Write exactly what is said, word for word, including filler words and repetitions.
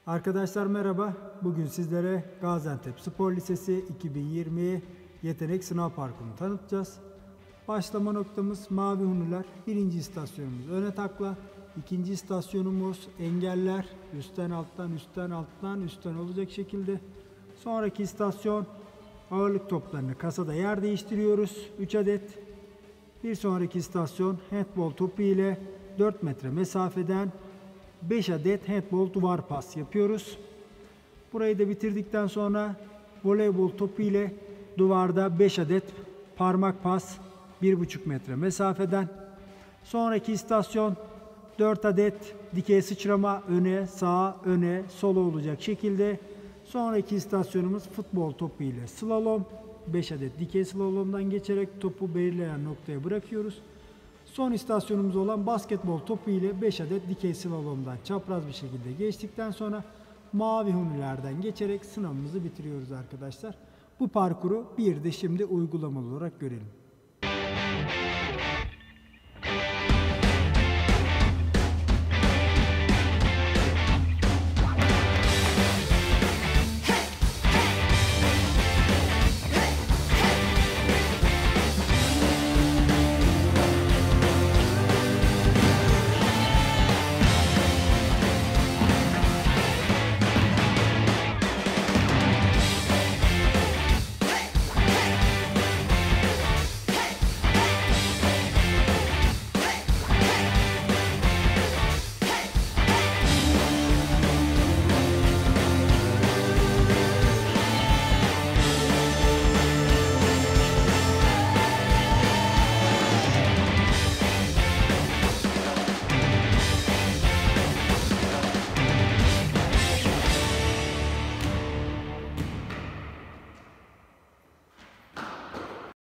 Arkadaşlar merhaba. Bugün sizlere Gaziantep Spor Lisesi iki bin yirmi Yetenek Sınav Parkı'nı tanıtacağız. Başlama noktamız Mavi Huniler. Birinci istasyonumuz öne takla. İkinci istasyonumuz engeller. Üstten alttan, üstten alttan, üstten olacak şekilde. Sonraki istasyon ağırlık toplarını kasada yer değiştiriyoruz. üç adet. Bir sonraki istasyon handball topu ile dört metre mesafeden beş adet handball duvar pas yapıyoruz. Burayı da bitirdikten sonra voleybol topu ile duvarda beş adet parmak pas bir buçuk metre mesafeden. Sonraki istasyon dört adet dikey sıçrama öne, sağa, öne, sola olacak şekilde. Sonraki istasyonumuz futbol topu ile slalom. beş adet dikey slalomdan geçerek topu belirlenen noktaya bırakıyoruz. Son istasyonumuz olan basketbol topu ile beş adet dikey slalomdan çapraz bir şekilde geçtikten sonra mavi hunilerden geçerek sınavımızı bitiriyoruz arkadaşlar. Bu parkuru bir de şimdi uygulamalı olarak görelim.